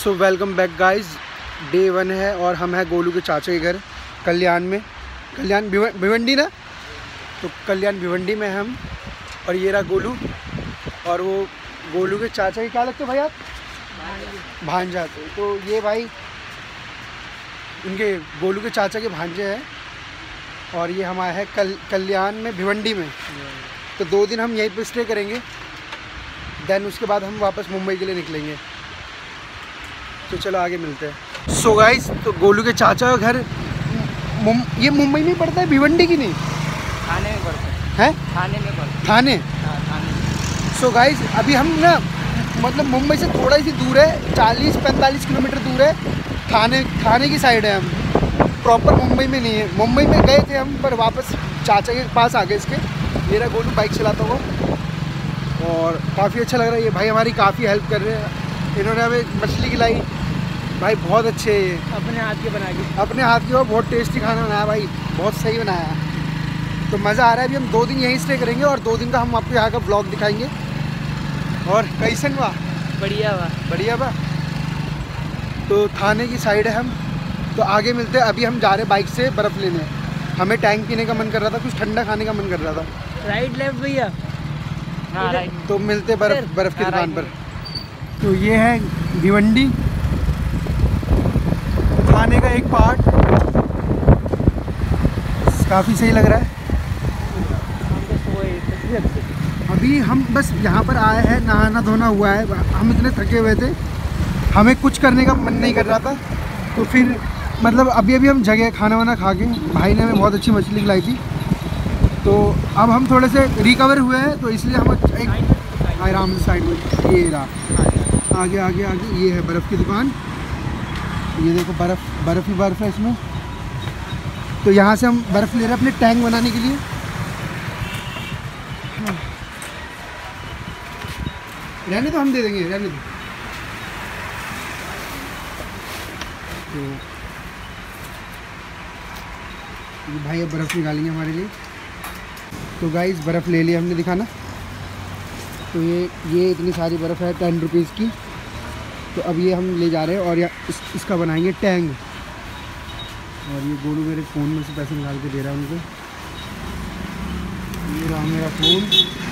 सो welcome back guys. Day 1 है और हम हैं गोलू के चाचा के घर कल्याण में। कल्याण भिवंडी ना, तो कल्याण भिवंडी में हम। और ये रहा गोलू, और वो गोलू के चाचा के क्या लगते भाई आप? भांजा। तो ये भाई उनके गोलू के चाचा के भांजे हैं। और ये हम आए हैं कल्याण में भिवंडी में। तो 2 दिन हम यहीं पे स्टे करेंगे, देन उसके बाद हम वापस मुंबई के लिए निकलेंगे। तो चलो आगे मिलते हैं। सो गाइस, तो गोलू के चाचा का घर ये मुंबई में पड़ता है, भिवंडी की नहीं? थाने में पड़ता है। थाने में पड़ता है। थाने। हाँ, थाने। सो गाइस, अभी हम ना मतलब मुंबई से थोड़ा ही दूर है, 40-45 किलोमीटर दूर है। थाने की साइड है हम, प्रॉपर मुंबई में नहीं है। मुंबई में गए थे हम, पर वापस चाचा के पास आ गए इसके। मेरा गोलू बाइक चलाता हुआ, और काफ़ी अच्छा लग रहा है। ये भाई हमारी काफ़ी हेल्प कर रहे हैं। इन्होंने हमें मछली खिलाई भाई, बहुत अच्छे है ये। अपने हाथ के बना के, अपने हाथ की, और बहुत टेस्टी खाना बनाया भाई, बहुत सही बनाया। तो मज़ा आ रहा है। अभी हम 2 दिन यहीं स्टे करेंगे और 2 दिन का हम आपको यहाँ का ब्लॉग दिखाएंगे। और कैसन वाह? बढ़िया वाह, बढ़िया वाह। तो थाने की साइड है हम, तो आगे मिलते हैं। अभी हम जा रहे हैं बाइक से बर्फ़ लेने। हमें टैंक पीने का मन कर रहा था, कुछ ठंडा खाने का मन कर रहा था। राइट लेफ्ट भैया? हाँ राइट। तो मिलते बर्फ़ की दुकान पर। तो ये है भिवंडी, थाने का एक पार्ट। काफ़ी सही लग रहा है। अभी हम बस यहाँ पर आए हैं, नहाना धोना हुआ है। हम इतने थके हुए थे, हमें कुछ करने का मन नहीं कर रहा था। तो फिर मतलब अभी हम जगह खाना वाना खा के, भाई ने हमें बहुत अच्छी मछली खिलाई थी। तो अब हम थोड़े से रिकवर हुए हैं, तो इसलिए हम एक आराम से साइड में। ये रहा आगे आगे आगे, ये है बर्फ़ की दुकान। ये देखो बर्फ़ ही बर्फ़ है इसमें। तो यहाँ से हम बर्फ़ ले रहे हैं अपने टैंक बनाने के लिए। रहने तो हम दे देंगे, रहने दो। तो ये भाई अब बर्फ़ निकालेंगे हमारे लिए। तो गाइस, बर्फ़ ले लिया हमने, दिखाना। तो ये इतनी सारी बर्फ़ है 10 रुपीज़ की। तो अब ये हम ले जा रहे हैं और इसका बनाएंगे टैंग। और ये गोलू मेरे फ़ोन में से पैसे निकाल के दे रहा है उनको। ये रहा मेरा फ़ोन।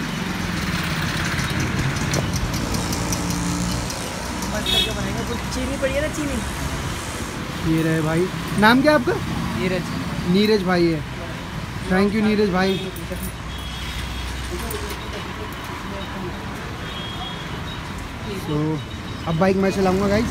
करके बनाएंगे। कुछ चीनी पड़ी है ना, चीनी। ये रहे भाई। नाम क्या आपका? नीरज भाई है। थैंक यू नीरज भाई। तो अब बाइक मैं चलाऊंगा गाइस।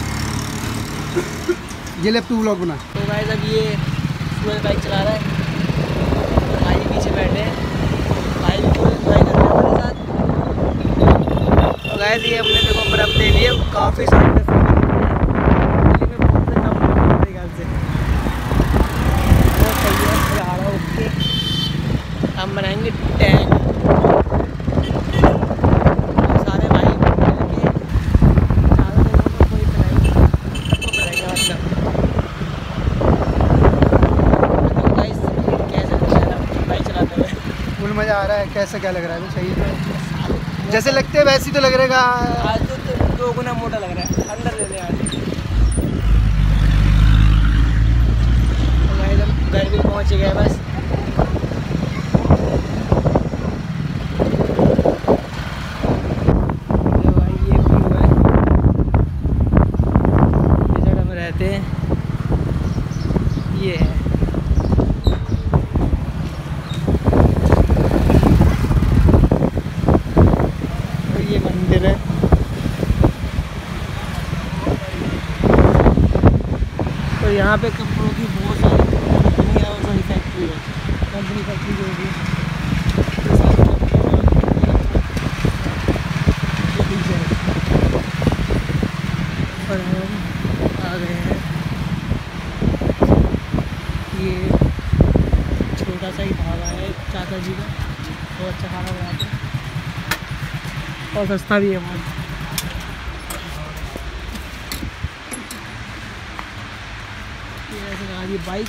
ये ले तू व्लॉग बना। तो गाइस, अब ये सूरज बाइक चला रहा है, भाई पीछे बैठे हैं। भाई भी पूरे एंजॉय कर रहे हैं हमारे साथ। तो गाइस, ये हमने देखो बर्फ़ ले लिए, काफ़ी सारी बर्फ़ ले ली। हम बनाएंगे टैंक। सारे भाई मिलके, ज़्यादा लोगों को कोई बनाएंगे, उसको बनाएंगे मतलब। तो गाइस, कैसे बाइक चलाते हुए फुल मज़ा आ रहा है। कैसा क्या लग रहा है? सही है, जैसे लगते हैं वैसे ही तो लग रहेगा। आज तो 2 गुना मोटा लग रहा है। अंदर ले ले आज। तो गाइस, हम घर भी पहुँच गए बस। ये है और ये मंदिर है। तो यहाँ पे कपड़ों की बहुत सारी कंपनी और सारी फैक्ट्री है। कंपनी फैक्ट्री जो होगी और हम आ गए हैं। ये छोटा सा ही ढाबा है चाचा जी का, बहुत अच्छा खाना बनाते हैं और सस्ता भी है बहुत। ये ऐसे कहा, ये बाइक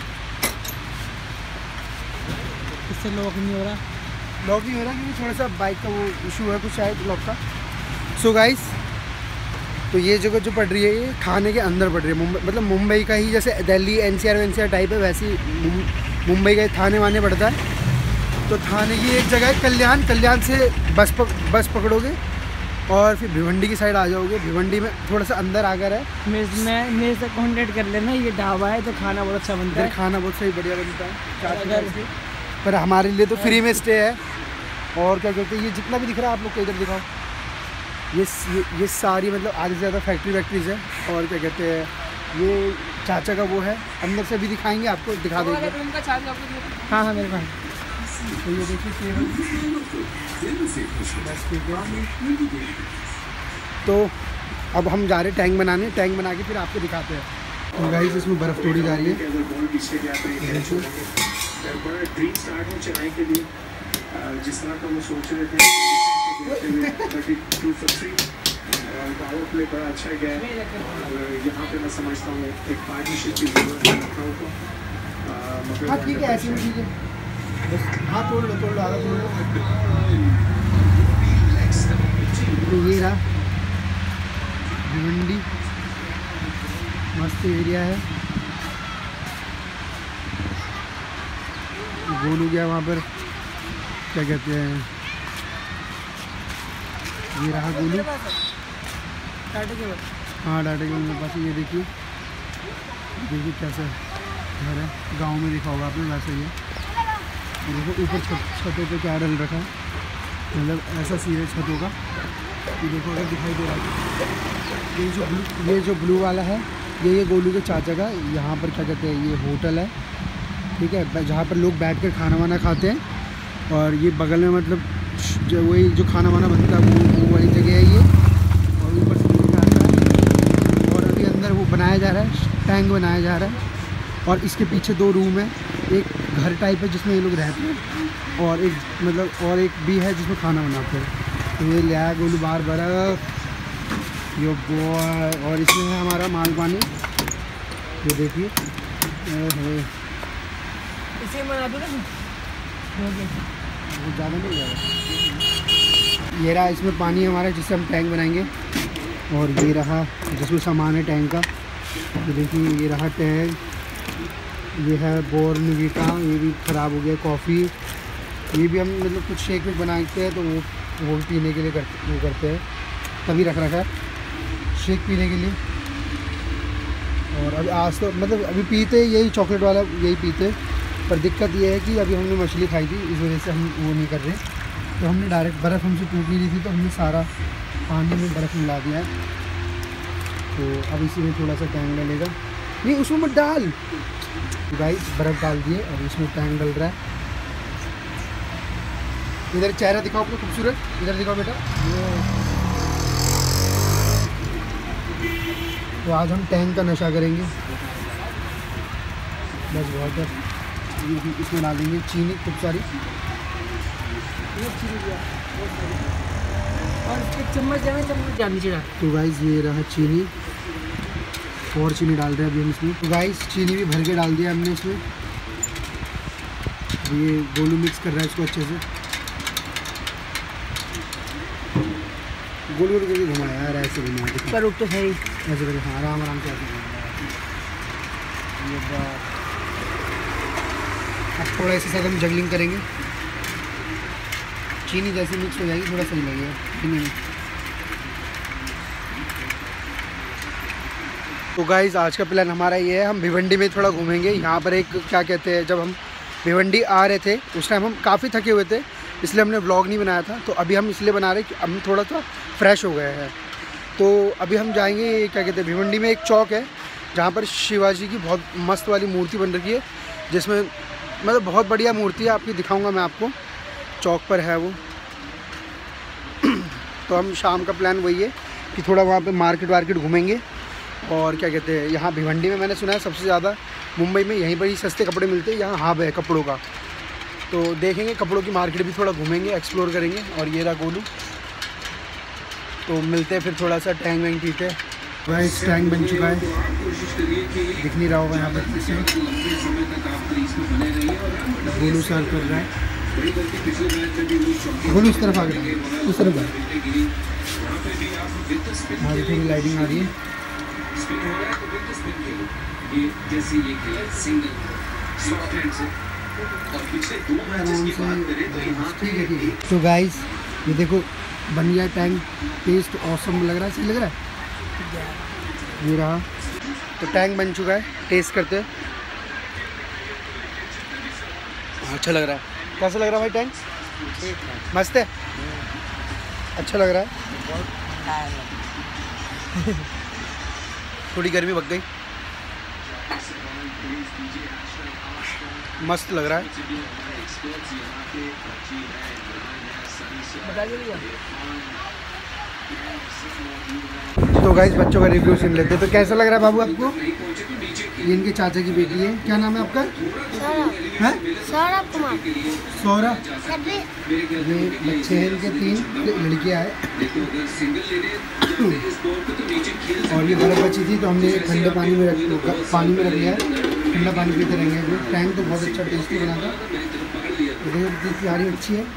इससे लॉक नहीं हो रहा। लॉक नहीं हो रहा क्योंकि थोड़ा सा बाइक का वो इशू है कुछ शायद लॉक का। सो गाइस, तो ये जगह जो पड़ रही है ये थाने के अंदर पड़ रही है। मुंबई मतलब मुंबई का ही, जैसे दिल्ली एनसीआर टाइप है, वैसी मुंबई का थाने वाने पड़ता है। तो थाने की एक जगह है कल्याण से बस पकड़ोगे और फिर भिवंडी की साइड आ जाओगे। भिवंडी में थोड़ा सा अंदर आकर है, मेरे से कॉन्टेक्ट कर लेना। ये ढाबा है तो खाना बहुत अच्छा बनता है, खाना बहुत सही बढ़िया बनता है। पर हमारे लिए तो फ्री में स्टे है। और क्या कहते हैं, ये जितना भी दिख रहा है आप लोग को इधर दिखाओ, ये सारी मतलब आधी से ज़्यादा फैक्ट्रीज है। और क्या कहते हैं, ये चाचा का वो है, अंदर से भी दिखाएंगे आपको, दिखा देंगे। हाँ हाँ मेरे पास। तो ये देखिए केवल बस ठीक है। तो अब हम जा रहे हैं टैंक बनाने, टैंक बना के फिर आपको दिखाते हैं। तो गाइस इसमें बर्फ़ तोड़ी जा रही है। जिस तरह का वो सोच रहे थे पावर प्ले बड़ा अच्छा गया है। यहाँ पे मैं समझता हूँ एक पार्टनरशिप की जरूरत है लखनऊ को। हाँ ठीक है, ऐसे भी ठीक है, बस हाँ तोड़ लो आधा तोड़ लो। तो ये रहा भिवंडी, मस्त एरिया है। गोलू गया वहाँ पर, क्या कहते हैं, ये रहा गोलू। हाँ डाटा केबल मेरे पास। ये देखिए कैसा घर है, गांव में देखा होगा आपने, वैसा ही है। देखो ऊपर छतों पे क्या डल रखा है, मतलब ऐसा सीधे छतों का। ये देखो अगर दिखाई दे रहा है, ये जो ब्लू वाला है ये गोलू के चाचा का। यहाँ पर क्या कहते हैं, ये होटल है, ठीक है, जहाँ पर लोग बैठकर खाना वाना खाते हैं। और ये बगल में मतलब जो वही जो खाना वाना बनता है वो वाली जगह है ये। और ऊपर से आता है। और अभी अंदर वो बनाया जा रहा है, टैंक बनाया जा रहा है। और इसके पीछे 2 रूम है, एक घर टाइप है जिसमें ये लोग रहते हैं, और एक मतलब और एक भी है जिसमें खाना बनाते हैं। तो ये लिया गोलू बार बर्फ, यो बॉय। और इसमें है हमारा माल पानी, ये देखिए। इसे बना दो ना, बहुत ज़्यादा नहीं जाएगा। ये रहा इसमें पानी हमारा जिससे हम टैंक बनाएंगे। और ये रहा जिसमें सामान है टैंक का। तो देखिए ये रहा टैंक, ये है बोर्नवीटा, ये भी ख़राब हो गया। कॉफ़ी, ये भी हम मतलब कुछ शेक वेक बनाते हैं तो वो भी पीने के लिए करते हैं, तभी रख रखा है शेक पीने के लिए। और अभी आज तो मतलब अभी पीते यही चॉकलेट वाला यही पीते, पर दिक्कत ये है कि अभी हमने मछली खाई थी, इस वजह से हम वो नहीं कर रहे। तो हमने डायरेक्ट बर्फ़ हमसे टूट नहीं रही थी, तो हमने सारा पानी में बर्फ़ मिला दिया है। तो अब इसी में थोड़ा सा टैंक डलेगा। नहीं उसमें मत डाल गाइस, बर्फ़ डाल दिए और इसमें टैंक डल रहा है। इधर चेहरा दिखाओ अपना खूबसूरत, इधर दिखाओ बेटा। तो आज हम टैंक का नशा करेंगे, बस बहुत है। इसमें डालेंगे चीनी खूब सारी, और एक चम्मच नीचे डाल। तो गाइस ये रहा चीनी, और चीनी डाल रहे हैं अभी हम इसमें। तो गाइस चीनी भी भर के डाल दिया हमने इसमें। ये गोलू मिक्स कर रहा है इसको अच्छे से। गोल गोल करके घुमाया यार, ऐसे घुमाया पर रुक तो सही, ऐसे करके। हाँ आराम से ऐसे घुमाया। ये बात अब थोड़ा इसके साथ हम जगलिंग करेंगे, चीनी जैसी मिक्स हो जाएगी, थोड़ा सही लगेगा चीनी में। तो गाइज़ आज का प्लान हमारा ये है, हम भिवंडी में थोड़ा घूमेंगे। यहाँ पर एक क्या कहते हैं, जब हम भिवंडी आ रहे थे उस टाइम हम काफ़ी थके हुए थे, इसलिए हमने व्लॉग नहीं बनाया था। तो अभी हम इसलिए बना रहे कि हम थोड़ा सा फ्रेश हो गए हैं। तो अभी हम जाएंगे, क्या कहते हैं, भिवंडी में एक चौक है जहाँ पर शिवाजी की बहुत मस्त वाली मूर्ति बन रखी है, जिसमें मतलब बहुत बढ़िया मूर्ति है, आपकी दिखाऊंगा मैं आपको। चौक पर है वो। तो हम शाम का प्लान वही है कि थोड़ा वहाँ पे मार्केट वार्केट घूमेंगे। और क्या कहते हैं, यहाँ भिवंडी में मैंने सुना है सबसे ज़्यादा मुंबई में यहीं पर ही सस्ते कपड़े मिलते हैं, यहाँ हब है कपड़ों का। तो देखेंगे, कपड़ों की मार्केट भी थोड़ा घूमेंगे, एक्सप्लोर करेंगे। और ये रहा गोलू। तो मिलते हैं फिर, थोड़ा सा टैंक वैंक पीते हैं। वह टैंक बन चुका है, दिख नहीं रहा होगा यहाँ पर किसी। गोलू सर्व कर रहा है। बोलो उस तरफ आ गया, उस तरफ आ। हाँ थोड़ी लाइटिंग आ रही है। ठीक है ठीक है। तो गाइस ये देखो बन गया टैंक, टेस्ट ऑसम लग रहा है, सही लग रहा है। ये रहा तो टैंक बन चुका है, टेस्ट करते हैं। अच्छा लग रहा है। कैसा लग रहा है भाई टैंक? ठीक है, मस्त है, अच्छा लग रहा है। थोड़ी गर्मी भग गई, मस्त लग रहा है। बता दीजिए। तो गाइस बच्चों का रिव्यू सुन लेते हैं। तो कैसा लग रहा है बाबू आपको? ये इनके चाचा की बेटी है, क्या नाम है आपका? हैं? सौरभ कुमार। सौरभ। ये बच्चे हैं इनके, 3 लड़कियां हैं। और ये बर्फ़ बची थी तो हमने ठंडे पानी में रख लिया है, ठंडा पानी पीते रहेंगे। जो टैंक तो बहुत अच्छा टेस्टी बना था, देखो तैयारी अच्छी है।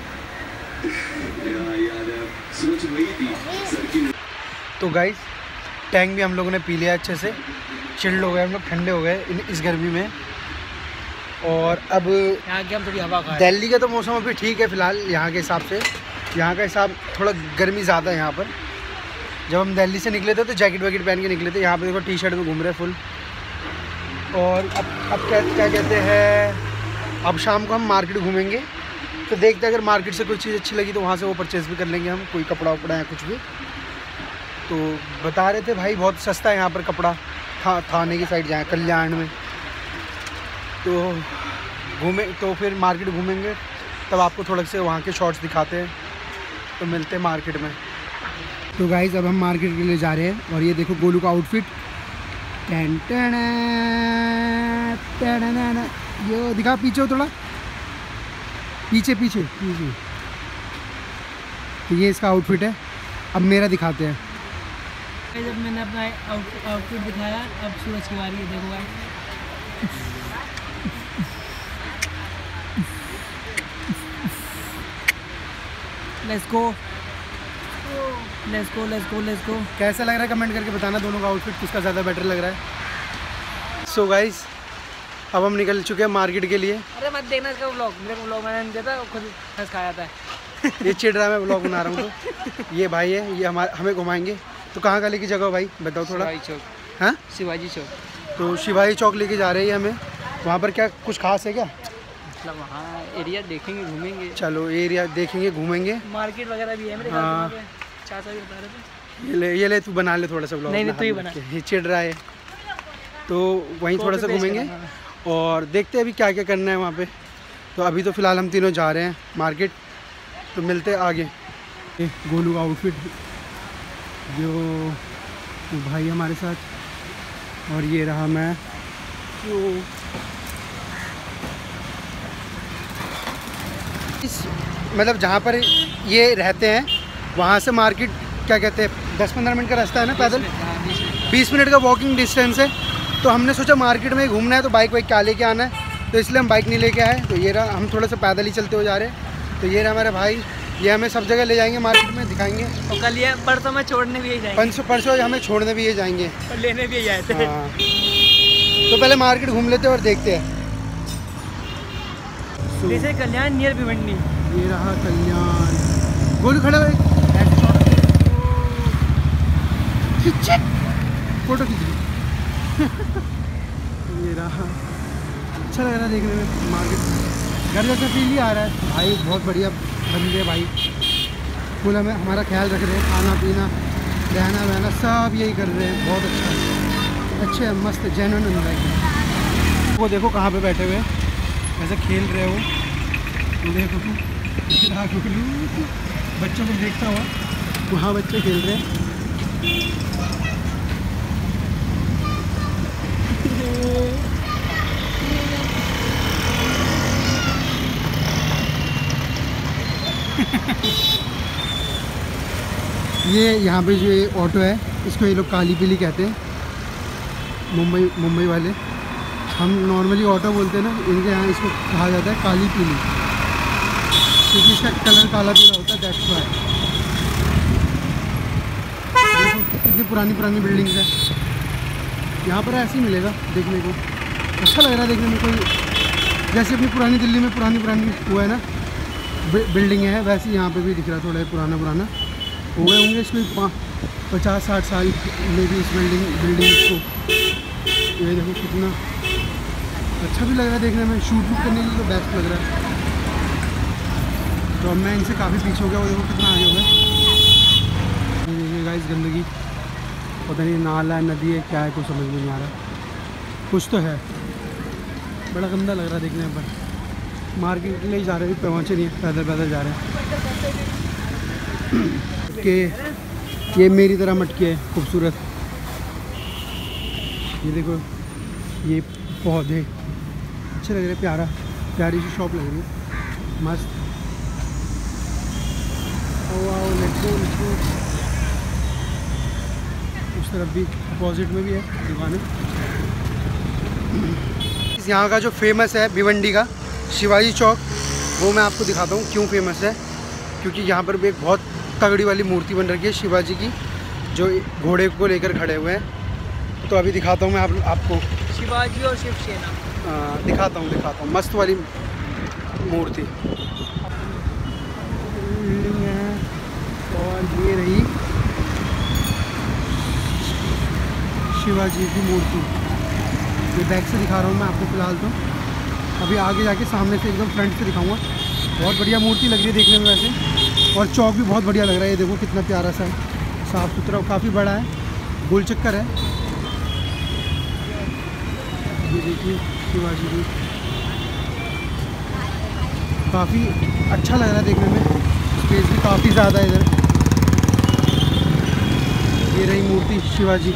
तो गाइस टैंक भी हम लोगों ने पी लिया अच्छे से, चिल्ड हो गए हम लोग, ठंडे हो गए इस गर्मी में। और अब यहाँ की हम थोड़ी हवा खाएं। दिल्ली का तो मौसम अभी ठीक है फ़िलहाल, यहाँ के हिसाब से। यहाँ का हिसाब थोड़ा गर्मी ज़्यादा है यहाँ पर। जब हम दिल्ली से निकले थे तो जैकेट वैकेट पहन के निकले थे, यहाँ पे देखो टी शर्ट में घूम रहे फुल। और अब क्या कहते हैं, अब शाम को हम मार्केट घूमेंगे, तो देखते हैं अगर मार्केट से कोई चीज़ अच्छी लगी तो वहाँ से वो परचेज़ भी कर लेंगे हम, कोई कपड़ा वपड़ा या कुछ भी। तो बता रहे थे भाई बहुत सस्ता है यहाँ पर कपड़ा, थाने की साइड जाए कल्याण में। तो घूमें तो फिर मार्केट घूमेंगे, तब आपको थोड़ा से वहाँ के शॉर्ट्स दिखाते हैं। तो मिलते हैं मार्केट में। तो गाइस अब हम मार्केट के लिए जा रहे हैं। और ये देखो गोलू का आउटफिट, ये दिखा, पीछे हो थोड़ा, पीछे पीछे पीछे। तो ये इसका आउटफिट है। अब मेरा दिखाते हैं। जब मैंने अपना आउटफिट दिखाया, अब सूरज की बारी है, देखो भाई। Let's go let's go let's go let's go. कैसा लग रहा है कमेंट करके बताना, दोनों का आउटफिट किसका ज़्यादा बेटर लग रहा है। सो गाइस अब हम निकल चुके हैं मार्केट के लिए। अरे मत देखना इसका व्लॉग, मेरे को व्लॉग मैंने नहीं देता, खुद हंस खा जाता है। ये चिढ़ रहा है, मैं ब्लॉग बना रहा हूँ। तो ये भाई है, ये हमें घुमाएंगे। तो कहाँ का लेके जगह भाई बताओ थोड़ा। शिवाजी चौक। हाँ शिवाजी चौक। तो शिवाजी चौक लेके जा रहे हैं हमें। वहाँ पर क्या कुछ खास है क्या? मतलब वहाँ एरिया देखेंगे, घूमेंगे। चलो एरिया देखेंगे, घूमेंगे। मार्केट वगैरह भी है मेरे हाँ। ख्याल से, चाचा भी बता रहे थे। ये ले तू बना ले थोड़ा सा ब्लॉग। नहीं, तू ही बना। ये चिढ़ रहा है, तो वहीं थोड़ा सा घूमेंगे और देखते हैं अभी क्या क्या करना है वहाँ पे। तो अभी तो फ़िलहाल हम तीनों जा रहे हैं मार्केट, तो मिलते हैं आगे। ये गोलू का आउटफिट, जो भाई हमारे साथ, और ये रहा मैं। तो मतलब जहाँ पर ये रहते हैं वहाँ से मार्केट क्या कहते हैं 10-15 मिनट का रास्ता है ना, पैदल 20 मिनट का वॉकिंग डिस्टेंस है। तो हमने सोचा मार्केट में ही घूमना है, तो बाइक वाइक क्या लेके आना है, तो इसलिए हम बाइक नहीं लेके आए। तो ये रहा, हम थोड़ा सा पैदल ही चलते हुए जा रहे हैं। तो ये रहा हमारे भाई, ये हमें सब जगह ले जाएंगे, मार्केट में दिखाएंगे। और कल ये परसों में छोड़ने भी यही जाएंगे, परसों हमें छोड़ने भी ये जाएंगे और लेने भी यही आए थे। हाँ। तो पहले मार्केट घूम लेते हैं और देखते हैं। जैसे कल्याण नियर भिवंडी। ये रहा कल्याण। गोलू खड़ा है, फोटो खींच। ये रहा, अच्छा लग रहा है देखने में मार्केट। घर जैसा फील ही आ रहा है भाई, बहुत बढ़िया बंदे भाई, फुल हमें हमारा ख्याल रख रहे हैं, खाना पीना रहना वहना सब यही कर रहे हैं। बहुत अच्छा, अच्छे मस्त जेन्युइन लाइक। वो देखो कहाँ पे बैठे हुए ऐसे खेल रहे हो, तो देखो बच्चों को देखता हुआ वहाँ बच्चे खेल रहे हैं। ये यहाँ पे जो ये ऑटो है, इसको ये लोग काली पीली कहते हैं, मुंबई वाले। हम नॉर्मली ऑटो बोलते हैं ना, इनके यहाँ इसको कहा जाता है काली पीली। क्योंकि इसका कलर काला पीला होता है, दैट्स व्हाई। देखो कितनी पुरानी पुरानी बिल्डिंग्स है। यहाँ पर ऐसे ही मिलेगा देखने को, अच्छा लग रहा है देखने में। कोई जैसे अपनी पुरानी दिल्ली में पुरानी पुरानी हुआ है ना बिल्डिंग है, वैसे यहाँ पे भी दिख रहा है थोड़ा पुराना पुराना। हो गए होंगे इसमें 50-60 साल में भी इस बिल्डिंग को। ये देखो कितना अच्छा भी लग रहा है देखने में, शूट वूट करने के लिए तो बेस्ट लग रहा है। तो अब मैं इनसे काफ़ी पीछे हो गया, वो देखो कितना आगे हो गया। देखिए गाइस गंदगी, पता नहीं नाला है नदी है क्या है, कुछ समझ में नहीं आ रहा। कुछ तो है, बड़ा गंदा लग रहा है देखने पर। मार्केट के लिए जा रहे हैं, पहुँचे नहीं, पैदल पैदल जा रहे हैं। कि ये मेरी तरह मटके है खूबसूरत। ये देखो ये पौधे अच्छे लग रहे हैं, प्यारी सी शॉप लग रही है, मस्त। Let's go. उस तरफ भी अपोजिट में भी है दुकानें। यहाँ का जो फेमस है भिवंडी का शिवाजी चौक, वो मैं आपको दिखाता हूँ क्यों फेमस है। क्योंकि यहाँ पर भी एक बहुत तगड़ी वाली मूर्ति बन रखी है शिवाजी की, जो घोड़े को लेकर खड़े हुए हैं। तो अभी दिखाता हूँ मैं आपको शिवाजी और शिवसेना। दिखाता हूँ मस्त वाली मूर्ति है। और ये रही शिवाजी की मूर्ति, ये बैक से दिखा रहा हूँ मैं आपको फ़िलहाल। तो अभी आगे जाके सामने से एकदम फ्रंट से दिखाऊंगा। बहुत बढ़िया मूर्ति लग रही है देखने में वैसे, और चौक भी बहुत बढ़िया लग रहा है। ये देखो कितना प्यारा सा है, साफ़ सुथरा, काफ़ी बड़ा है, गोल चक्कर है। ये देखिए शिवाजी की, काफ़ी अच्छा लग रहा है देखने में, स्पेस भी काफ़ी ज़्यादा है इधर। ये रही मूर्ति शिवाजी,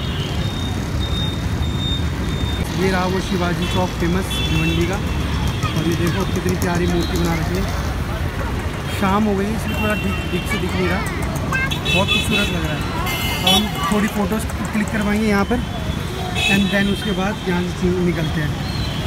ये रहा वो शिवाजी चौक फेमस भिवंडी का। और ये देखो कितनी प्यारी मूर्ति बना रखी है। शाम हो गई है इसलिए थोड़ा ठीक से दिख नहीं रहा, बहुत खूबसूरत लग रहा है। और हम थोड़ी फ़ोटोज़ क्लिक करवाएंगे यहाँ पर, एंड देन उसके बाद यहाँ से निकलते हैं।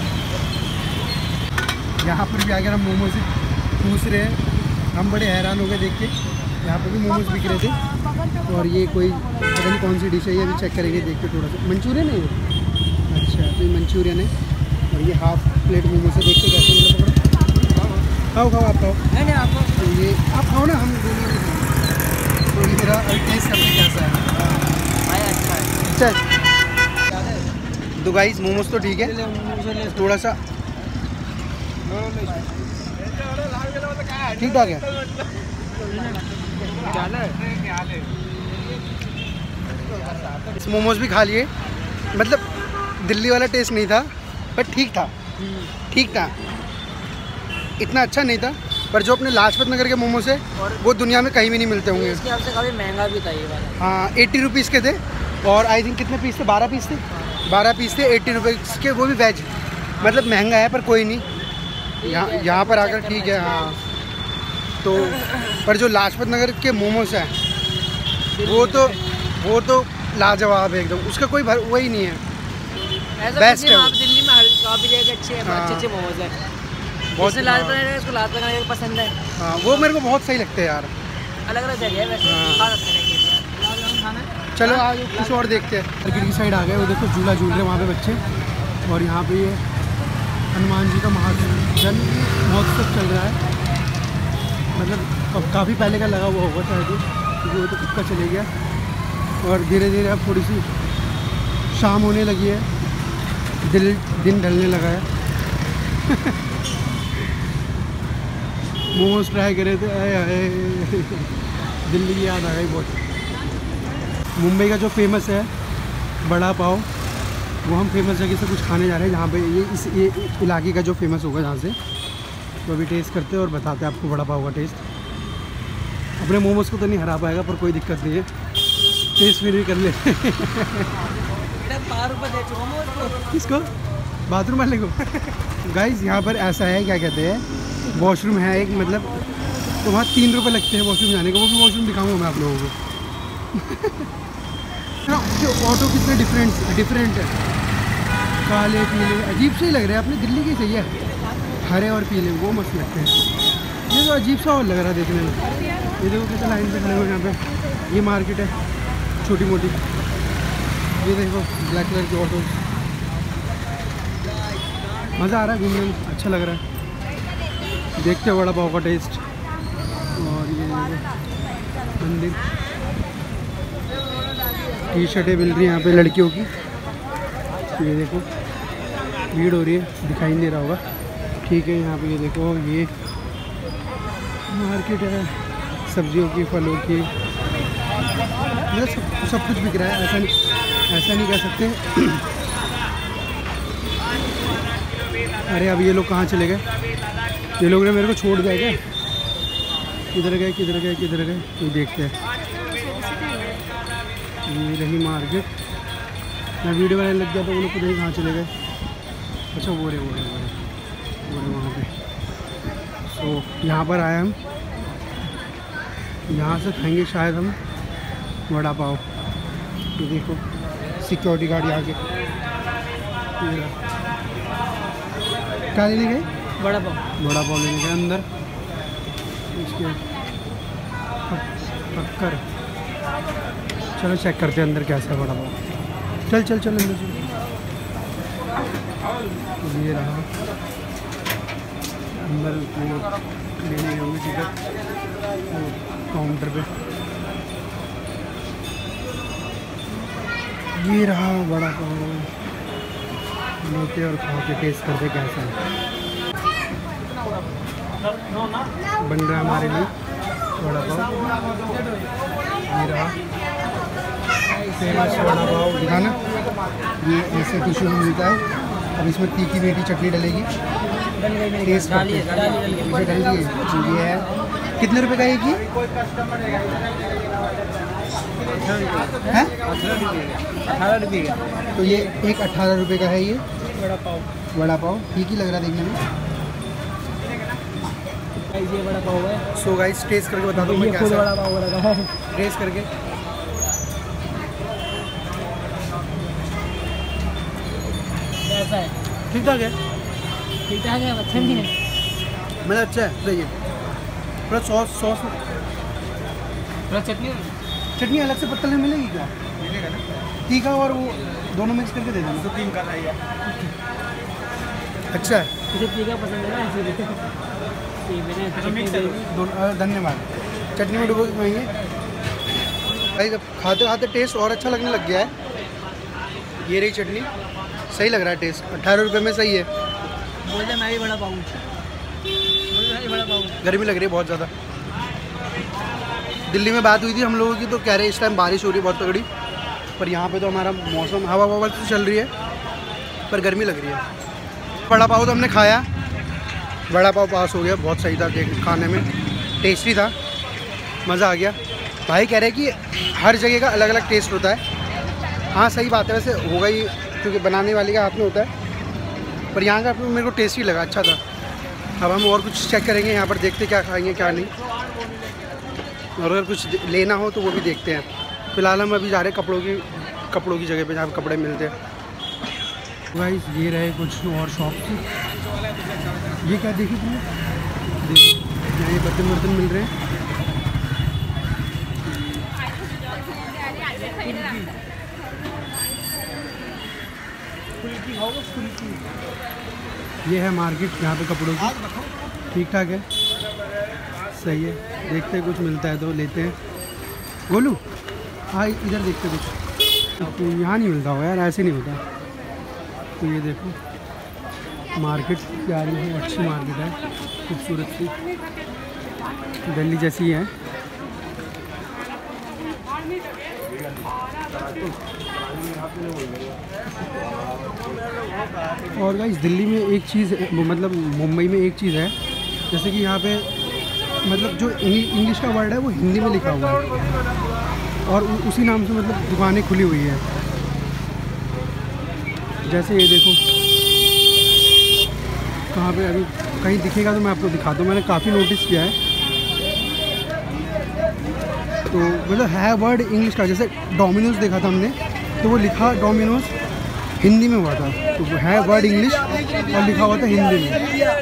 यहाँ पर भी अगर हम मोमो से पूछ रहे हैं, हम बड़े हैरान हो गए देख के। यहाँ पर भी मोमोज बिक रहे थे, और ये कोई पता नहीं कौन सी डिश है, ये अभी चेक करेंगे देख के थोड़ा सा। मंचूरियन है ये, अच्छा तो ये मंचूरियन है। और ये हाफ प्लेट मोमो से देख के कैसे मतलब खाओ आप खाओ। नहीं आपको तो ये आप खाओ ना, हम तो ये मेरा टेस्ट करते कैसा है। अच्छा चल तो गाइस मोमोज तो ठीक है, थोड़ा सा ठीक ठाक है। इस मोमोज भी खा लिए, मतलब दिल्ली वाला टेस्ट नहीं था, पर ठीक था, इतना अच्छा नहीं था। पर जो अपने लाजपत नगर के मोमोज है वो दुनिया में कहीं भी नहीं मिलते होंगे। इसके आपसे काफ़ी महंगा भी था ये वाला। हाँ 80 रुपीज़ के थे, और आई थिंक कितने पीस थे, 12 पीस थे, 12 पीस थे 80 रुपीज़ के, वो भी वेज। मतलब महंगा है पर कोई नहीं, यहाँ पर आकर ठीक है। हाँ तो पर जो लाजपत नगर के मोमोज हैं वो तो लाजवाब है एकदम, उसका कोई वही नहीं है, बेस्ट है। दिल्ली में काफ़ी जगह अच्छे मोमोज हैं, बहुत लाजपत नगर पसंद है। हाँ वो मेरे को बहुत सही लगते हैं यार, अलग अलग जगह है वैसे। चलो आज कुछ और देखते हैं। मार्केट की साइड आ गए, वो देखो झूला झूल रहे वहाँ पे बच्चे। और यहाँ पे ये हनुमान जी का महाजन महोत्सव चल रहा है, मतलब अब काफ़ी पहले का लगा हुआ होगा शायद, क्योंकि वो तो कब का चले गया। और धीरे धीरे अब थोड़ी सी शाम होने लगी है, दिन ढलने लगा है। मोमोज ट्राई करे थे, दिल्ली की याद आ गई बहुत। मुंबई का जो फेमस है बड़ा पाव, वो हम फेमस जगह से कुछ खाने जा रहे हैं, जहाँ पे ये इलाके का जो फेमस होगा जहाँ से। तो अभी टेस्ट करते हैं और बताते हैं आपको बड़ा पाव का टेस्ट। अपने मोमोज को तो नहीं हरा पाएगा, पर कोई दिक्कत नहीं है, टेस्ट फिर भी कर ले। किसको? बाथरूम वाले को? गाइस यहाँ पर ऐसा है, क्या कहते हैं, वॉशरूम है एक, मतलब तो वहाँ 3 रुपये लगते हैं वॉशरूम जाने को। वो भी वॉशरूम दिखाऊंगा मैं आप लोगों को। ऑटो कितने डिफरेंट है, काले पीले अजीब से ही लग रहे हैं। अपने दिल्ली के सही है, हरे और पीले वो मस्त लगते हैं। ये तो अजीब सा और लग रहा है देखने में। ये देखो कैसे लाइन पे खड़े हुए यहाँ पे। ये मार्केट है छोटी मोटी। ये देखो ब्लैक कलर की ऑटो। मज़ा आ रहा है घूमने में, अच्छा लग रहा है। देखते हैं वड़ा पाव का टेस्ट। और ये मंदिर, टी शर्टें मिल रही हैं यहाँ पे लड़कियों की। ये देखो भीड़ हो रही है, दिखाई नहीं दे रहा होगा, ठीक है। यहाँ पे ये देखो ये मार्केट है सब्जियों की, फलों की, मतलब सब कुछ बिक रहा है। ऐसा नहीं कह सकते। अरे अब ये लोग कहाँ चले गए? ये लोग ने मेरे को छोड़ दिया क्या? किधर गए किधर गए किधर गए? ये देखते हैं। ये रही मार्केट। मैं वीडियो बनाने लग गया तो वो लोग खुद ही कहाँ चले गए। अच्छा वो रहे वहाँ पे। तो यहाँ पर आए हम, यहाँ से खाएंगे शायद हम वड़ा पाव। ये देखो सिक्योरिटी गार्ड यहाँ के। क्या लेने गए? वड़ा पाव लेने गए अंदर। इसके पक्कर। चलो चेक करते हैं अंदर कैसा है वड़ा पाव। चल अंदर चल। ये रहा अंदर लेने होंगे टिकट काउंटर पे। ये रहा वड़ा पाव। लेते और खा के टेस्ट करते कैसा है। बन रहा है हमारे लिए वड़ा पाव। ये रहा फेमस वड़ा पाव। दिखाना, ये ऐसे टिश्यू में मिलता है। अब इसमें तीखी मीठी चटनी डलेगी। टेस्ट डालिए। ये है कितने रुपए का एक ही है? 18 रुपये का। तो ये एक 18 रुपये का है। ये वड़ा पाव ठीक ही लग रहा है देखने में। ये वड़ा पाव है। सो गाइस टेस्ट करके बता दो मैं कैसा वड़ा पाव रखा है। टेस्ट करके। कैसा है? ठीक ठाक है। ठीक ठाक है, अच्छा नहीं है? मतलब अच्छा है, सही है। थोड़ा सॉस थोड़ा चटनी अलग से पत्तल में मिलेगी क्या? मिलेगा ना। तीखा और वो दोनों मिक्स करके दे देना। तो 3 का है। अच्छा है। मुझे तीखा पसंद है ना, इसलिए धन्यवाद। चटनी में डुबो के खाएंगे भाई। जब खाते खाते टेस्ट और अच्छा लगने लग गया है। ये रही चटनी, सही लग रहा है टेस्ट। 18 रुपये में सही है। बोलते मैं भी बड़ा पाऊँ। गर्मी लग रही है बहुत ज़्यादा। दिल्ली में बात हुई थी हम लोगों की, तो कह रहे इस टाइम बारिश हो रही है बहुत तगड़ी। पर यहाँ पे तो हमारा मौसम हवा तो चल रही है, पर गर्मी लग रही है। वड़ा पाव तो हमने खाया, वड़ा पाव पास हो गया। बहुत सही था खाने में, टेस्टी था, मज़ा आ गया। भाई कह रहे कि हर जगह का अलग अलग टेस्ट होता है। हाँ सही बात है, वैसे होगा ही क्योंकि बनाने वाले का हाथ में होता है। पर यहाँ का मेरे को टेस्टी लगा, अच्छा था। अब हम और कुछ चेक करेंगे यहाँ पर, देखते क्या खाएंगे क्या नहीं, और अगर कुछ लेना हो तो वो भी देखते हैं। फ़िलहाल हम अभी जा रहे हैं कपड़ों की जगह पे जहाँ पे कपड़े मिलते हैं। गाइस ये रहे कुछ और शॉप। ये क्या देखी तुमने? देखो यहाँ ये बर्तन मिल रहे हैं। ये है मार्केट यहाँ पे कपड़ों की, ठीक ठाक है, सही है। देखते हैं कुछ मिलता है तो लेते हैं। गोलू हाँ इधर देखते कुछ। तो यहाँ नहीं मिलता होगा यार, ऐसे नहीं होता। तो ये देखो मार्केट प्यारी है, अच्छी मार्केट है, खूबसूरत सी, दिल्ली जैसी है। और गाइस दिल्ली में एक चीज़, मतलब मुंबई में एक चीज़ है, जैसे कि यहाँ पे मतलब जो इंग्लिश का वर्ड है वो हिंदी में लिखा हुआ है, और उसी नाम से मतलब दुकानें खुली हुई है। जैसे ये देखो कहाँ पे, अभी कहीं दिखेगा तो मैं आपको दिखाता हूँ। मैंने काफ़ी नोटिस किया है। तो मतलब है वर्ड इंग्लिश का, जैसे डोमिनोज देखा था हमने तो वो लिखा डोमिनोज हिंदी में हुआ था, तो वो है वर्ड इंग्लिश और लिखा हुआ था हिंदी में।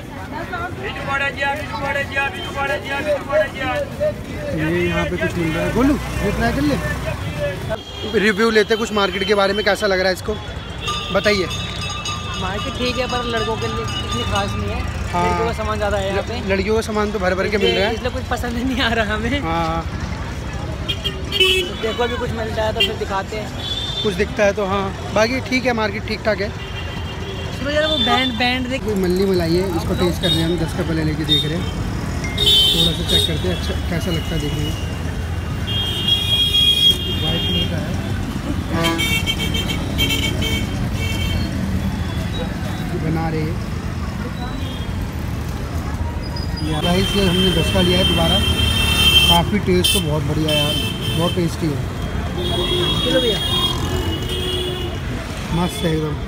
ये यहाँ पे कुछ मिल रहा है, बोलूँ ये ट्राई कर ले। रिव्यू लेते कुछ मार्केट के बारे में, कैसा लग रहा है इसको बताइए। मार्केट ठीक है पर लड़कों के लिए इतनी खास नहीं है। हाँ। लड़कों का सामान ज़्यादा है यहाँ पे। लड़कियों का सामान तो भर भर के मिल रहा है, इसलिए कुछ पसंद नहीं आ रहा हमें। हाँ तो देखो अभी कुछ मिलता है तो फिर दिखाते हैं। कुछ दिखता है तो हाँ, बाकी ठीक है, मार्केट ठीक ठाक है। चलो यार वो बैंड देख। कोई मल्ली मलाई है, इसको टेस्ट कर रहे हैं हम, 10 का पहले लेके देख रहे हैं, थोड़ा सा चेक करते हैं अच्छा कैसा लगता है देखने में। वाइट नहीं का है, बना रहे हैं राइस। ये हमने 10 का लिया है दोबारा, काफ़ी टेस्ट तो बहुत बढ़िया है यार, बहुत टेस्टी है। चलो भैया मस्त है एकदम,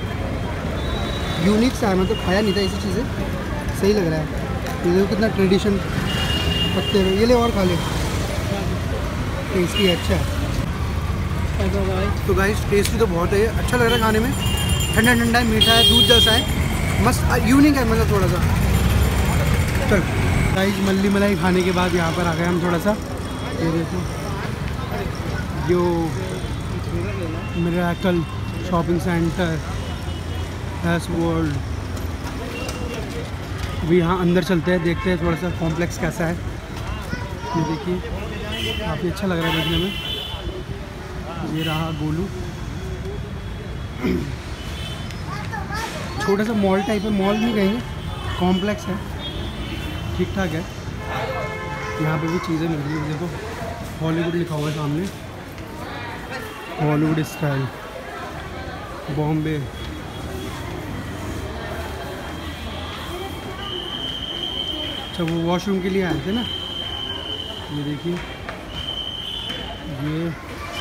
यूनिक सा है, मतलब खाया नहीं था ऐसी चीज़ें, सही लग रहा है। ये देखो कितना ट्रेडिशन पत्ते में, ये ले और खा ले, टेस्टी है, अच्छा है। तो गाइस टेस्टी तो बहुत है, अच्छा लग रहा है खाने में, ठंडा ठंडा है, मीठा है, दूध जैसा है, मस्त यूनिक है मतलब थोड़ा सा। चल गाइस मल्ली मलाई खाने के बाद यहाँ पर आ गए हम थोड़ा सा, ये देखो जो Miracle Shopping Centre S World, अभी यहाँ अंदर चलते हैं, देखते हैं थोड़ा सा कॉम्प्लेक्स कैसा है। ये देखिए काफ़ी अच्छा लग रहा है देखने में। ये रहा गोलू, छोटा सा मॉल टाइप है, मॉल नहीं कहेंगे, कॉम्प्लेक्स है, ठीक ठाक है। यहाँ पे भी चीज़ें मिल रही है, देखो हॉलीवुड लिखा हुआ है सामने, हॉलीवुड स्टाइल बॉम्बे। अच्छा वो वॉशरूम के लिए आए थे ना, ये देखिए ये।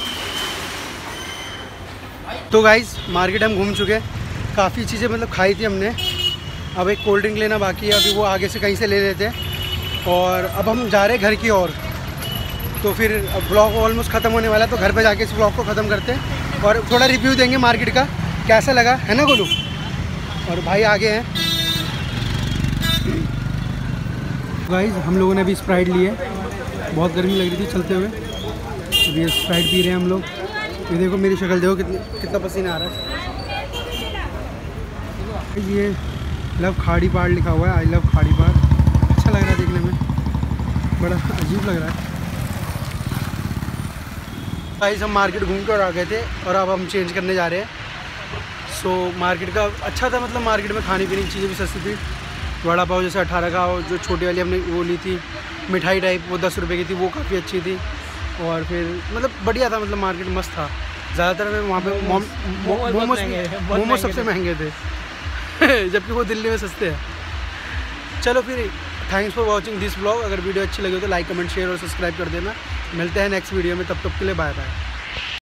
तो गाइस मार्केट हम घूम चुके हैं, काफ़ी चीज़ें मतलब खाई थी हमने, अब एक कोल्ड ड्रिंक लेना बाकी है, अभी वो आगे से कहीं से ले लेते हैं। और अब हम जा रहे हैं घर की ओर, तो फिर अब ब्लॉग ऑलमोस्ट ख़त्म होने वाला है, तो घर पे जाके इस ब्लॉग को ख़त्म करते हैं और थोड़ा रिव्यू देंगे मार्केट का कैसा लगा, है ना गोलू। और भाई आगे हैं गाइस, हम लोगों ने अभी स्प्राइट ली है, बहुत गर्मी लग रही थी चलते हुए, अभी स्प्राइट पी रहे हैं हम लोग। ये देखो मेरी शक्ल देखो कितना पसीना आ रहा है। ये लव खाड़ी पार लिखा हुआ है, आई लव खाड़ी पार, अच्छा लग रहा है देखने में, बड़ा अजीब लग रहा है। गाइस हम मार्केट घूम कर आ गए थे और अब हम चेंज करने जा रहे हैं। सो मार्केट का अच्छा था, मतलब मार्केट में खाने पीने की चीज़ें भी सस्ती थी। वड़ा पाव जैसे 18 का, और जो छोटी वाली हमने वो ली थी मिठाई टाइप, वो 10 रुपये की थी, वो काफ़ी अच्छी थी। और फिर मतलब बढ़िया था, मतलब मार्केट मस्त था। ज़्यादातर मैं वहाँ पे मोमोज सबसे महंगे थे जबकि वो दिल्ली में सस्ते हैं। चलो फिर thanks for watching this blog. अगर वीडियो अच्छी लगी हो तो लाइक कमेंट शेयर और सब्सक्राइब कर देना। मिलते हैं नेक्स्ट वीडियो में, तब तक के लिए बाय बाय।